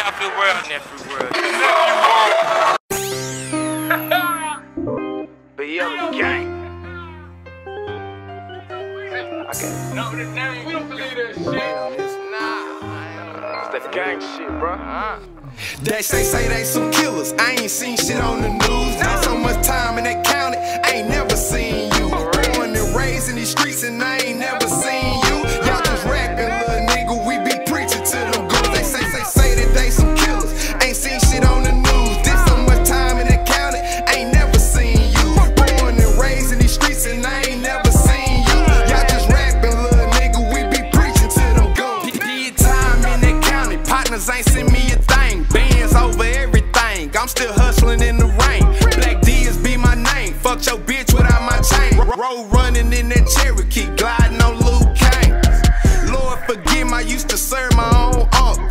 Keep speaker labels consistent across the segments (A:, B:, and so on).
A: Nephew world, nephew world. But yo, gang. Okay. No, the name, we don't believe that shit. Nah, it's that gang shit, bro.
B: They say they some killers. I ain't seen shit on the news. Not so much time in that county. I ain't never seen you. Born and raised in these streets, and I ain't never seen you. Y'all just rapping, little nigga. We be preaching to them girls. They say that they some killers. Ain't seen shit on the news. Did so much time in that county. I ain't never seen you. Born and raised in these streets, and I ain't never seen you. Y'all just rapping, little nigga. We be preaching to them girls. Did time in that county. Partners ain't seen me a thing. Bands over everything. I'm still hustling in the rain. Black D's be my name. Fuck your bitch without my chain. Road running in that Cherokee, gliding on Luke Kane. Lord forgive me, I used to serve my own uncle.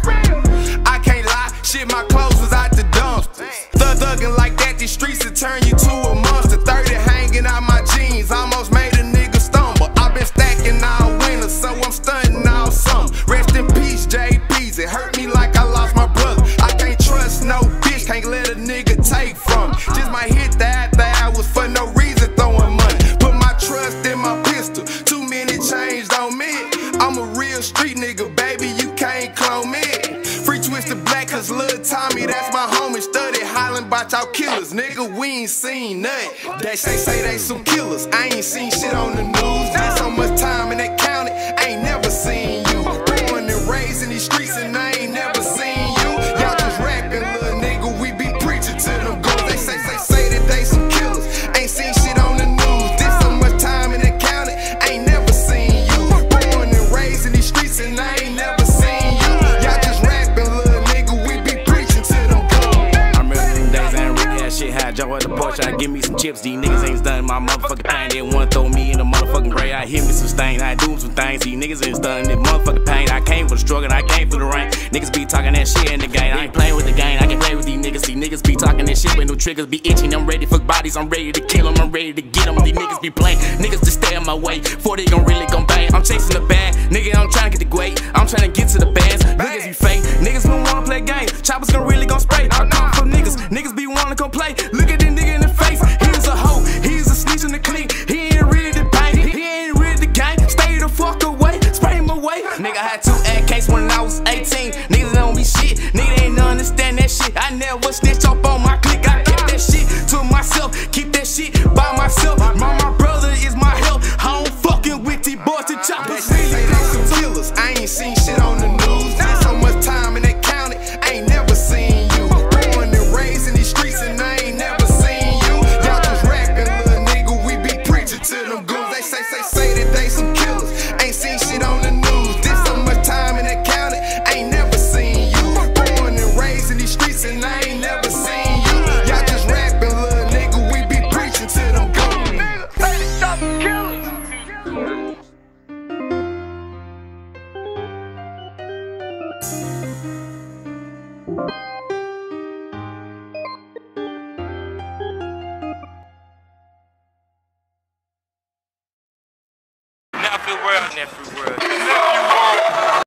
B: I can't lie, shit, my clothes was out the dumpsters. Thugging like that, these streets will turn you to a monster. 30 hanging out my jeans, almost made a nigga stumble. I've been stacking all winter, so I'm stunting all summer. Rest in peace, JP's. It hurt me like I lost my brother. I can't trust no bitch, can't let a nigga take from me. Just might hit the after hours for no reason, throwing money. Put my trust in my pistol, too many changed on me. I'm a real street nigga, baby, you can't clone me. Free Twisted Black, cause Lil Tommy, that's my homie. Study hollering about y'all killers, nigga, we ain't seen nothing. They say they some killers, I ain't seen shit on the news. Ain't so much time in that county, I ain't never seen you. Born and raised in these streets, and I ain't never seen you. Y'all just rapping, little nigga, we be preaching to them girls. They say that they some killers, ain't seen shit on the news. Did so much time in that county, I ain't never seen you. Born and raised in these streets, and I ain't never seen you. Y'all just rapping, little nigga, we be preaching to them girls.
C: I remember them days I ain't really had shit. Had jump at the porch, I give me some chips. These niggas ain't done my motherfucking thing. They wanna throw me in the motherfucking grave. I hit me some stain, I do some things. These niggas ain't done this motherfucking pain. I came for the struggle, I came for the rain. Niggas be talking that shit in the game. I ain't playing with the game, I can play with these niggas. These niggas be talking that shit with no triggers. Be itching, I'm ready for bodies, I'm ready to kill them, I'm ready to get them. These niggas be playing, niggas just stay in my way. 40 gon' really gon' bang. I'm chasing the bag, nigga, I'm trying to get the great. I'm trying to get to the bands. Niggas be fake, niggas don't wanna play games. Choppers gon' really gon' spray. I come for niggas, niggas be wanna come play. Look at this nigga in the face, he's a hoe, he's a snitch in the clique. He ain't ready to bang, he ain't ready to gang. Stay the fuck away, spray him away. Nigga had 2 AKs when I was 18. Niggas don't be shit, nigga ain't understand that shit. I never snitch up on my clique, I kept that shit to myself. Keep that shit by myself. My brother is my help. I don't fucking with these boys to choppers.
B: They say they some killers, I ain't seen shit on the news. Did so much time in that county, I ain't never seen you. Born and raised in these streets, and I ain't never seen you. Y'all just rapping, little nigga, we be preaching to them girls. They say that they some killers, ain't seen shit on the news. Did so much time in that county, I ain't never seen you. Born and raised in these streets, and I ain't never seen you. Y'all just rapping, little nigga, we be preaching to them girls.
A: Nephew world, nephew world.